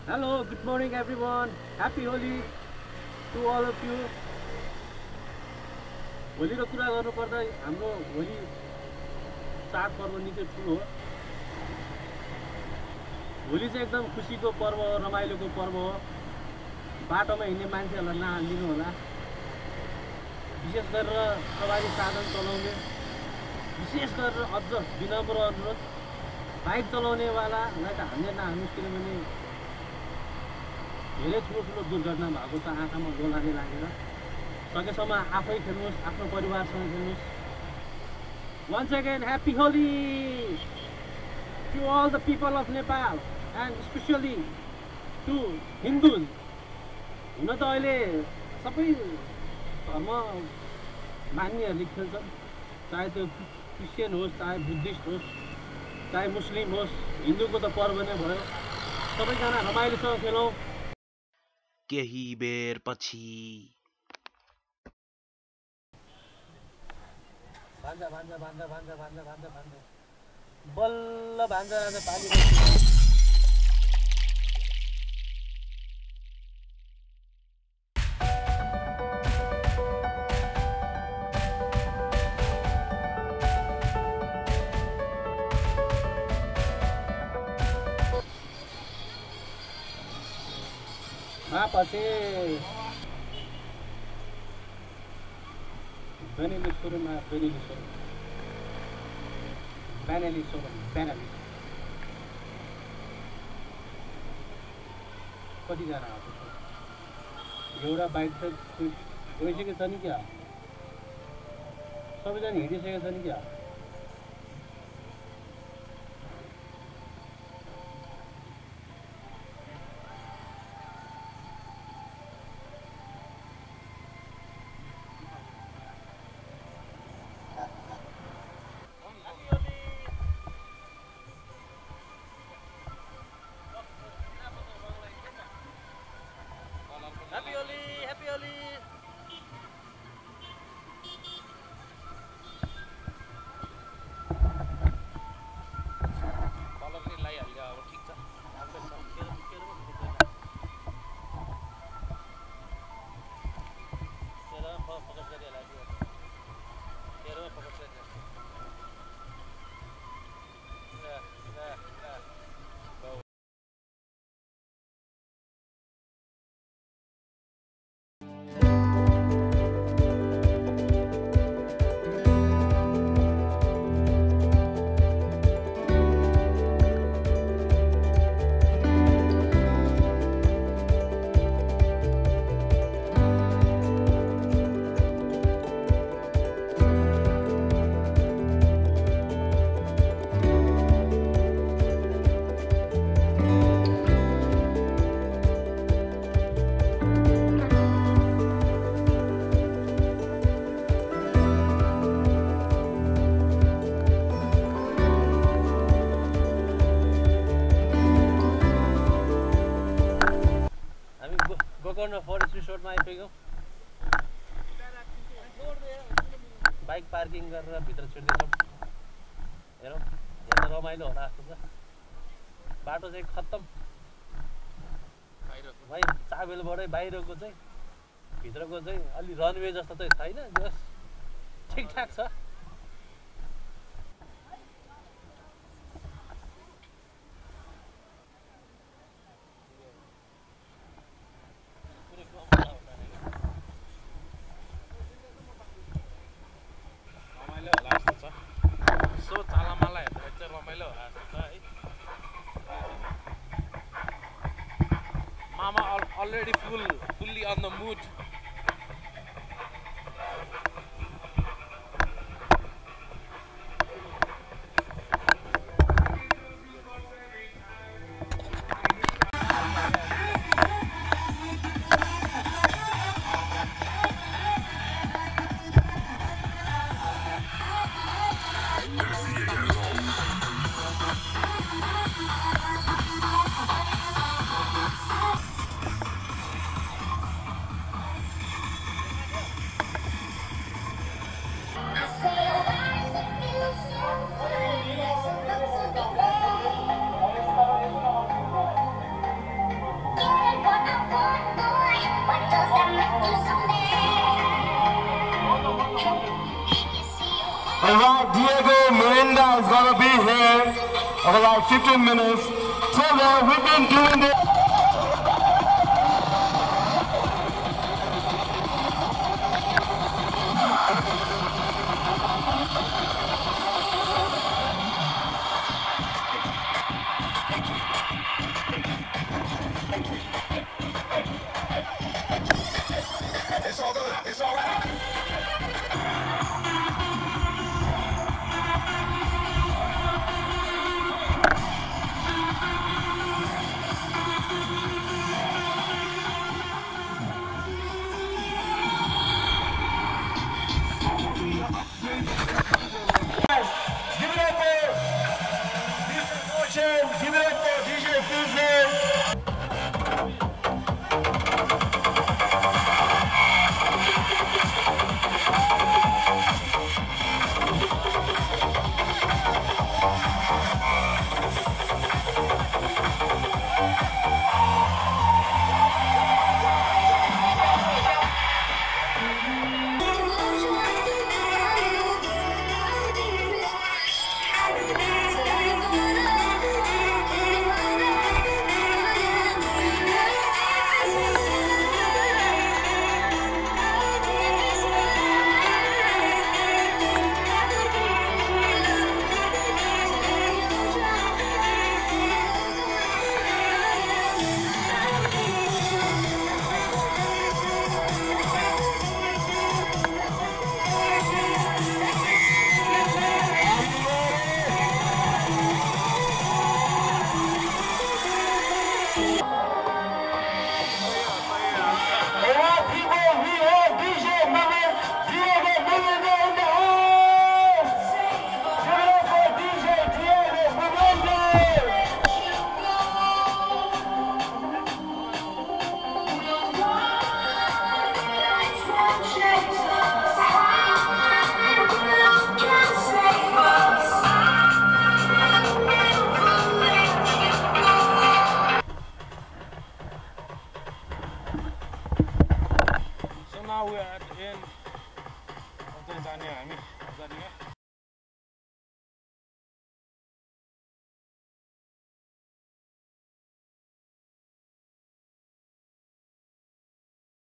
Hello, good morning everyone. Happy Holi to all of you. Holi र कुरा गर्नुपर्दा हाम्रो होली चाडपर्व निकै ठुलो हो। होली चाहिँ एकदम खुसीको पर्व हो, रमाइलोको पर्व हो। बाटोमा हिँड्ने मान्छेहरूलाई नहालिदिनु होला। विशेष गरेर सवारी साधन चलाउने, विशेष गरेर अझ विनम्र अनुरोध, बाइक चलाउनेवालालाई त हामीले नहाल्नुहोस्, किनभने धेरै ठुलो दुर्घटना भएको छ आँखामा गोलाले लागेर। सकेसम्म आफै खेल्नुहोस्, आफ्नो परिवारसँग खेल्नुहोस्। Once again, happy Holi to all the people of Nepal and especially to Hindus. हुन त अहिले सबै धर्म मान्नेहरूले खेल्छन्, चाहे त्यो क्रिस्चियन होस्, चाहे बुद्धिस्ट होस्, चाहे मुस्लिम होस्, हिन्दूको त पर्व नै भयो। सबैजना रमाइलोसँग खेलौँ। केही बेर पछि भान्जा बल्ल भान्जा पानी पछि बेनेली सोरुममा बेनेली कतिजना आएको छ? एउटा बाइक त गइसकेको छ नि क्या, सबैजना हिँडिसकेको छ नि क्या। Happy Holi! Happy Holi! Colour चाहिँ लगाइहाल्यो अब ठिक छ। फोकस गरिहाल्यो, तेरोमा फोकस गरिहाल्यो। गोकर्ण फरेस्ट रिसोर्टमा आइपुग्यौँ। बाइक पार्किङ गरेर भित्र छिर्दैछौँ। हेरौँ, हेर्न रमाइलो होला जस्तो छ। बाटो चाहिँ खत्तम भाइ, चाबेलबाटै बाहिरको चाहिँ भित्रको चाहिँ अलि रनवे जस्तो चाहिँ छैन, जस ठिकठाक छ। Mama already fully on the mood. of about 15 minutes. Till then, we've been doing this. It's all good. It's all right. Give it up for DJ Motion. Give it up for DJ Fusion. So now we are at the end of the journey.